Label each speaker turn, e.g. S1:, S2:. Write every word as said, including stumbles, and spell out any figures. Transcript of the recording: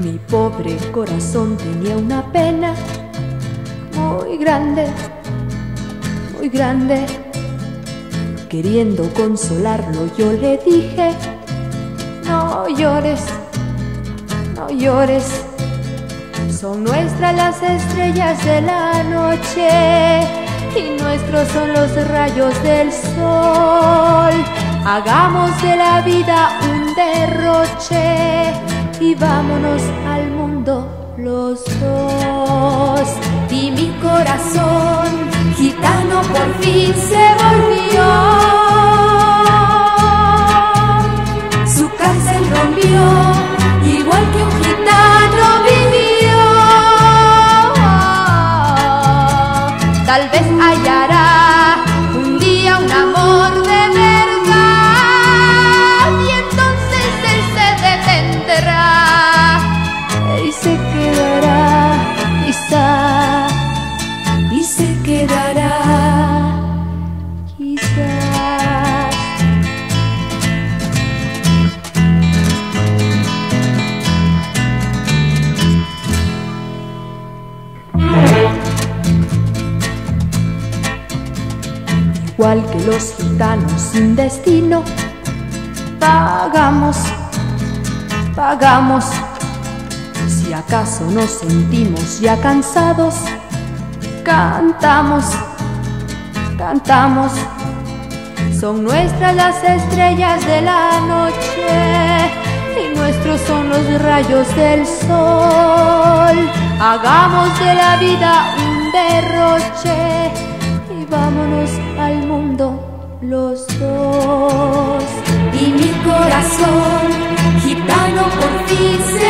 S1: Mi pobre corazón tenía una pena muy grande, muy grande. Queriendo consolarlo yo le dije: no llores, no llores, son nuestras las estrellas de la noche y nuestros son los rayos del sol. Hagamos de la vida un derroche y vámonos al mundo los dos. Y mi corazón gitano por fin se volvió, su cárcel rompió, igual que un gitano vivió. Tal vez hallará un día un amor de verdad y entonces él se detendrá y se quedará, quizá, y se quedará, quizás. Igual que los gitanos sin destino, pagamos, pagamos. Si acaso nos sentimos ya cansados, cantamos, cantamos. Son nuestras las estrellas de la noche y nuestros son los rayos del sol. Hagamos de la vida un derroche y vámonos al mundo los dos. Y mi corazón gitano por fin se